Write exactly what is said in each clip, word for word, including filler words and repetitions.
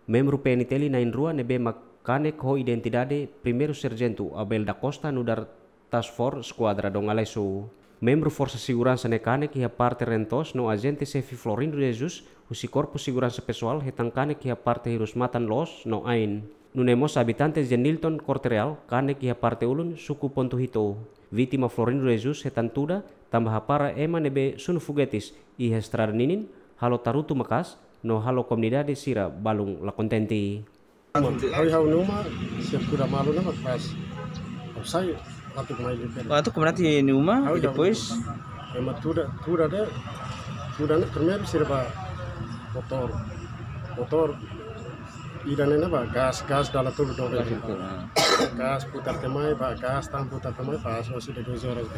Membro P N T L nain rua nebe makanek ho identidade primeiro sargento Abel da Costa no dar task force squadra dong alesu. Membro Força Segurança Necanek e a parte rentos no agente chefe Florindo Jesus, o si corpo segurança pessoal hetankane que a parte hirus matan los no ain. Nunemos habitantes de Nilton Cortereal, kane que a parte ulun suku ponto hito. Vítima Florindo Jesus hetantuda tambah para ema nebe sunu fugetis e estrada ninin halo tarutu makas no halo komunidade sira balung la contenti. Hau numa siap kuda malu nama pas. Saya Atuk mai lipat. Oh, atuk kemudian di rumah, depois. Emang tuda tuda deh, tuda nih primeiro sirba motor, motor. Idan ini bah gas gas dalam tubuh dong. Gas putar temai, bah gas tam putar temai, pas masih ada dua orang.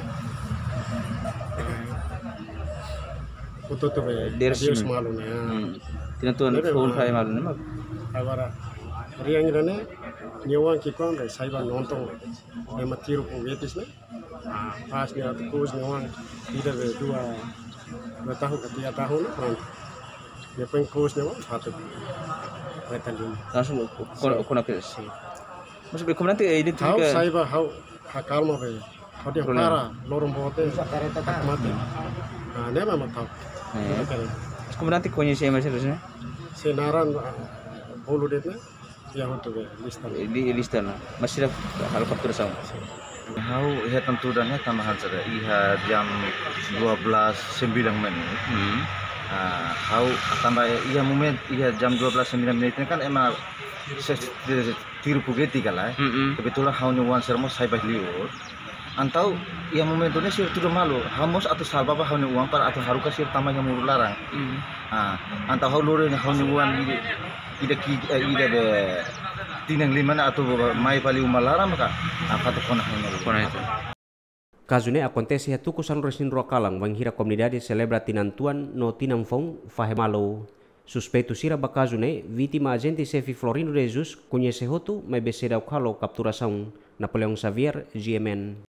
Putu tuh bah. Dia semalu nih. Tidak tuh full file malu nih mak. Awara, riang ini nyewang kikon deh, saya bah nonton. Emang tiru punggetis nih. Pas nih atau kus nyewang tidak dua dua tahun ke tiga tahun nih. Dia pengkus nyewang satu. Langsung kena kes. Masuk ke nanti ini juga. How saya bah how hakal mau be. How dia para lorong bote tak mati. Nah, dia memang tahu. Kemudian nanti konyol sih masih terusnya. Senaran bolu dia yang untuk listan. Di listan masih ada hal faktor sama. How ia tentu dan ia tambahan saja. Ia jam dua belas sembilan menit. Uh, how tambah iya momen iya jam dua belas sembilan menit ini kan emang tiru pugeti kalah mm -hmm. Kebetulan how nyuwan sermo saya bahliur antau iya momen itu sih sudah malu hamos atau salba bah how nyuwan par atau haruka sih tamanya mulu larang mm -hmm. Ah antau how lure how nyuwan ide ide ide be tinang lima atau mai pali umalarang maka apa tuh kona kona itu. Caso ne acontece a tukusan resin rokalang wanghira comunidade celebra tinantuan no tinamfong fahemalo. Suspeito sira ba caso ne vítima agente chefe Florindo Jesus conhece hotu mai becera o calo capturação Napoleão Xavier G M N.